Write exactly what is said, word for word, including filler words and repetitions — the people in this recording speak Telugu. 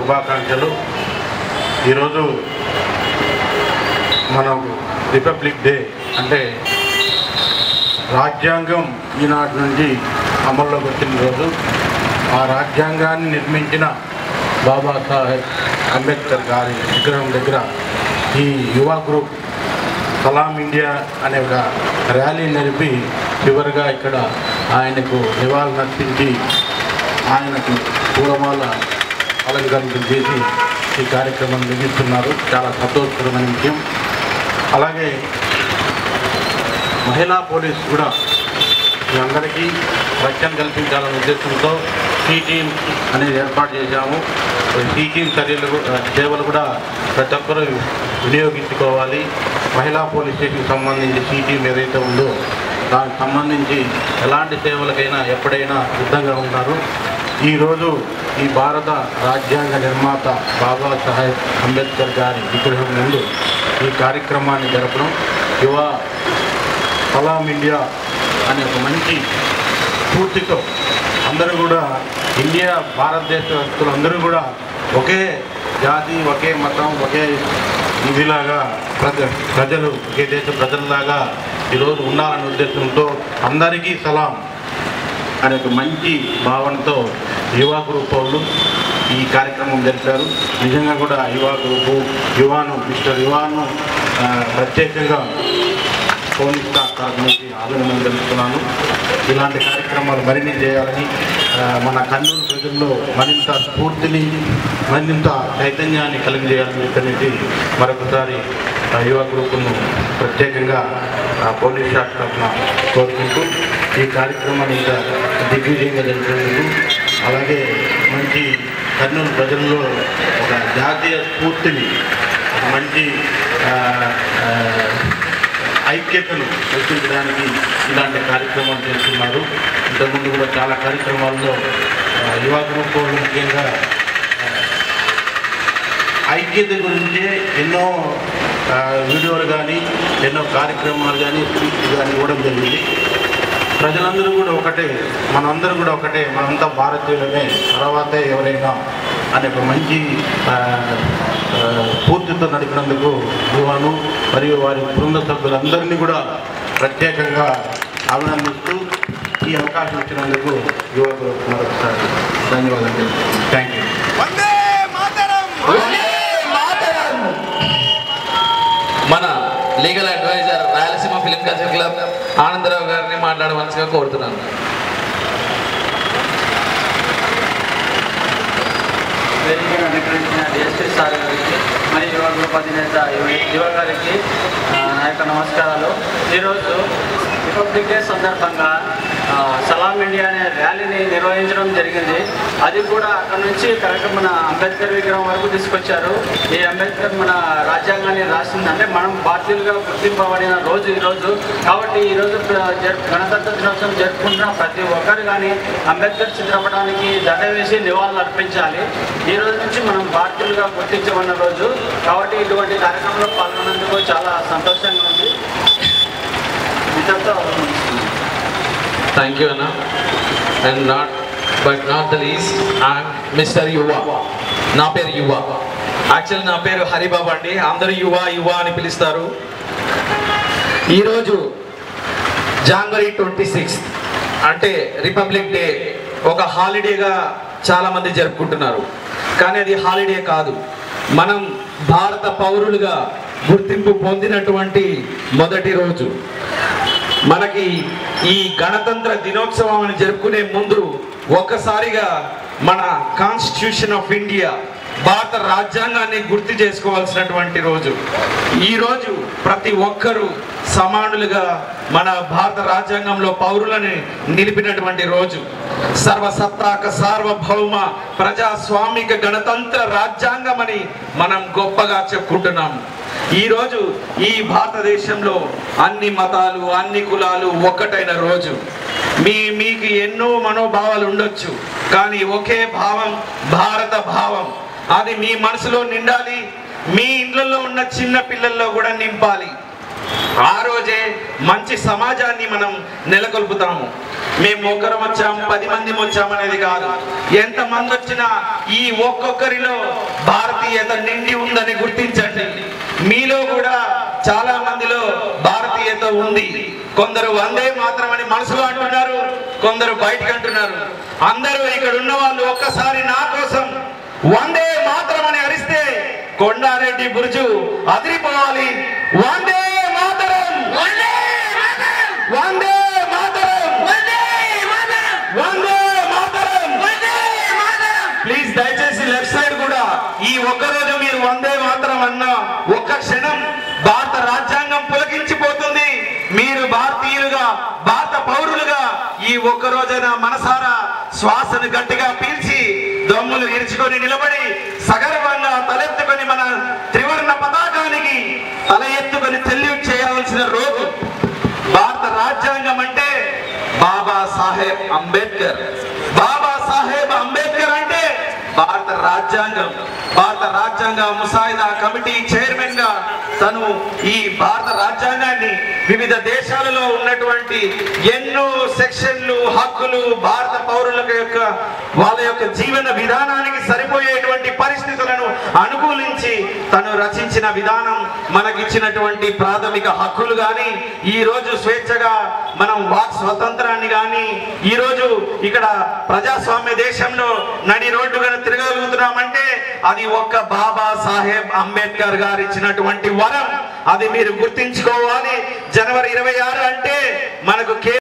శుభాకాంక్షలు. ఈరోజు మనం రిపబ్లిక్ డే అంటే రాజ్యాంగం ఈనాటి నుండి అమల్లోకి వచ్చిన రోజు. ఆ రాజ్యాంగాన్ని నిర్మించిన బాబాసాహెబ్ అంబేద్కర్ గారి విగ్రహం దగ్గర ఈ యువ గ్రూప్ సలాం ఇండియా అనే ఒక ర్యాలీ నడిపి చివరిగా ఇక్కడ ఆయనకు నివాళులర్పించి ఆయనకు పూలమాల అలంకరణ చేసి ఈ కార్యక్రమం ముగిస్తున్నారు. చాలా సంతోషకరమైన విషయం. అలాగే మహిళా పోలీస్ కూడా మీ అందరికీ రక్షణ కల్పించాలనే ఉద్దేశంతో సీ టీమ్ అనేది ఏర్పాటు చేశాము. సీ టీమ్ చర్యలు సేవలు కూడా ప్రతి ఒక్కరూ వినియోగించుకోవాలి. మహిళా పోలీస్ స్టేషన్కి సంబంధించి సీ టీమ్ ఏదైతే ఉందో దానికి సంబంధించి ఎలాంటి సేవలకైనా ఎప్పుడైనా సిద్ధంగా ఉంటారు. ఈరోజు ఈ భారత రాజ్యాంగ నిర్మాత బాబాసాహెబ్ అంబేద్కర్ గారి విగ్రహం ముందు ఈ కార్యక్రమాన్ని జరపడం యువ సలాం ఇండియా అనే ఒక మంచి స్ఫూర్తితో అందరూ కూడా ఇండియా భారతదేశ వ్యక్తులందరూ కూడా ఒకే జాతి, ఒకే మతం, ఒకే ఇదిలాగా ప్రజ ప్రజలు ఒకే దేశ ప్రజలలాగా ఈరోజు ఉండాలనే ఉద్దేశంతో అందరికీ సలాం అనే ఒక మంచి భావనతో యువ గ్రూప్ వాళ్ళు ఈ కార్యక్రమం జరిపారు. నిజంగా కూడా యువ గ్రూపు యువాను మిస్టర్ యువాను ప్రత్యేకంగా పోలీస్ స్టాఫ్ తరఫు నుంచి అభినందనలు తెలుపుతున్నాను. ఇలాంటి కార్యక్రమాలు మరిన్ని చేయాలని, మన కర్నూలు ప్రజల్లో మరింత స్ఫూర్తిని మరింత చైతన్యాన్ని కలిగజేయాలని చెప్పి మరొకసారి యువ గ్రూపును ప్రత్యేకంగా పోలీస్ శాఖ తరఫున కోరుకుంటూ ఈ కార్యక్రమాన్ని ఇంకా దిగ్విజయంగా జరిపినందుకు, అలాగే మంచి కర్నూలు ప్రజల్లో ఒక జాతీయ స్ఫూర్తిని, మంచి ఐక్యతను కల్పించడానికి ఇలాంటి కార్యక్రమాలు చేస్తున్నారు. ఇంతకుముందు కూడా చాలా కార్యక్రమాల్లో యువ గ్రూప్ ముఖ్యంగా ఐక్యత గురించి ఎన్నో వీడియోలు కానీ ఎన్నో కార్యక్రమాలు కానీ స్పీచ్ కానీ ఇవ్వడం జరిగింది. ప్రజలందరూ కూడా ఒకటే, మనందరూ కూడా ఒకటే, మనంతా భారతీయులమే, తర్వాతే ఎవరైనా అనే ఒక మంచి పూర్తితో నడిపినందుకు యువను మరియు వారి బృంద సభ్యులందరినీ కూడా ప్రత్యేకంగా అభినందిస్తూ ఈ అవకాశం ఇచ్చినందుకు యువకు మరొకసారి ధన్యవాదాలు. Thank you. మన legal adviser Rayalaseema film culture club Anandarao గారిని మాట్లాడవలసిగా కోరుతున్నాను. వేదికను అనుకరించిన డిఎస్పీ సార్ గారికి మరియు యువ గ్రూప్ అధినేత యువ గారికి నా యొక్క నమస్కారాలు. ఈరోజు రిపబ్లిక్ డే సందర్భంగా సలాం ఇండియా అనే ర్యాలీని నిర్వహించడం జరిగింది. అది కూడా అక్కడ నుంచి కరెక్ట్ మన అంబేద్కర్ విగ్రహం వరకు తీసుకొచ్చారు. ఈ అంబేద్కర్ మన రాజ్యాంగాన్ని రాసింది, అంటే మనం భారతీయులుగా గుర్తింపబడిన రోజు ఈరోజు. కాబట్టి ఈరోజు గణతంత్ర దినోత్సవం జరుపుకుంటున్న ప్రతి ఒక్కరు కానీ అంబేద్కర్ చిత్రపటానికి దండ వేసి నివాళులు అర్పించాలి. ఈ రోజు నుంచి మనం భారతీయులుగా గుర్తించబడిన రోజు. కాబట్టి ఇటువంటి కార్యక్రమంలో పాల్గొన్నందుకు చాలా సంతోషంగా ఉంది. థ్యాంక్ యూ అన్న. And not but not the least I'm mister Yuva. నా పేరు యువ. యాక్చువల్లీ నా పేరు హరిబాబు అండి. అందరూ యువ యువ అని పిలుస్తారు. ఈరోజు జనవరి ట్వంటీ సిక్స్త్ అంటే రిపబ్లిక్ డే ఒక హాలిడేగా చాలామంది జరుపుకుంటున్నారు. కానీ అది హాలిడే కాదు. మనం భారత పౌరులుగా గుర్తింపు పొందినటువంటి మొదటి రోజు. మనకి ఈ గణతంత్ర దినోత్సవం అని జరుపుకునే ముందు ఒక్కసారిగా మన కాన్స్టిట్యూషన్ ఆఫ్ ఇండియా భారత రాజ్యాంగాన్ని గుర్తు చేసుకోవాల్సినటువంటి రోజు. ఈరోజు ప్రతి ఒక్కరూ సమానులుగా మన భారత రాజ్యాంగంలో పౌరులని నిలిపినటువంటి రోజు. సర్వసత్తాక సార్వభౌమ ప్రజాస్వామిక గణతంత్ర రాజ్యాంగం అని మనం గొప్పగా చెప్పుకుంటున్నాం. ఈరోజు ఈ భారతదేశంలో అన్ని మతాలు అన్ని కులాలు ఒక్కటైన రోజు. మీ మీకు ఎన్నో మనోభావాలు ఉండొచ్చు, కానీ ఒకే భావం భారత భావం. అది మీ మనసులో నిండాలి, మీ ఇండ్లలో ఉన్న చిన్న పిల్లల్లో కూడా నింపాలి. ఆ రోజే మంచి సమాజాన్ని మనం నెలకొల్పుతాము. మేము ఒకరం వచ్చాం, పది మంది వచ్చామనేది కాదు. ఎంతమంది వచ్చినా ఈ ఒక్కొక్కరిలో భారతీయత నిండి ఉందని గుర్తించండి. మీలో కూడా చాలా మందిలో భారతీయత ఉంది. కొందరు వందే మాత్రం అని మనసులో అంటున్నారు, కొందరు బయటకు అంటున్నారు. అందరూ ఇక్కడ ఉన్న వాళ్ళు ఒక్కసారి నా కోసం వందే మాత్రం అని అరిస్తే కొండారెడ్డి బుర్జు అదిరిపోవాలి. వందే మాతరం, వందే మాతరం, వందే మాతరం, వందే మాతరం. ప్లీజ్ దయచేసి లెఫ్ట్ సైడ్ కూడా ఈ ఒక్కరోజు మీరు వందే మాతరం అన్న ఒక్క క్షణం భారత రాజ్యాంగం పులకించిపోతుంది. మీరు భారతీయులుగా, భారత పౌరులుగా ఈ ఒక్క రోజైన మనసారా శ్వాసను గట్టిగా పీల్చి దమ్ములు ఇరుచుకొని నిలబడి సగర్వంగా తలెత్తుకొని మన త్రివర్ణ పతాకానికి తల ఎత్తుకొని సెల్యూట్ చేయాల్సిన రోజు. భారత రాజ్యాంగం అంటే బాబా సాహెబ్ అంబేద్కర్. బాబా సాహెబ్ అంబేద్కర్ అంటే భారత రాజ్యాంగం. భారత రాజ్యాంగ ముసాయిదా కమిటీ చైర్మన్ గా తను ఈ భారత రాజ్యాంగాన్ని వివిధ దేశాలలో ఉన్నటువంటి ఎన్నో సెక్షన్లు, హక్కులు భారత పౌరుల యొక్క వాళ్ళ యొక్క జీవన విధానానికి సరిపోయేటువంటి పరిస్థితులను అనుకూలించి తను రచించిన విధానం మనకిచ్చినటువంటి ప్రాథమిక హక్కులు కానీ, ఈ రోజు స్వేచ్ఛగా మనం వాక్ స్వతంత్రాన్ని కానీ, ఈ రోజు ఇక్కడ ప్రజాస్వామ్య దేశంలో నడి రోడ్డుగా తిరగలుగుతున్నామంటే అది ఒక్క బాబా సాహెబ్ అంబేద్కర్ గారు ఇచ్చినటువంటి వరం. అది మీరు గుర్తించుకోవాలి. జనవరి ఇరవై ఆరు అంటే మనకు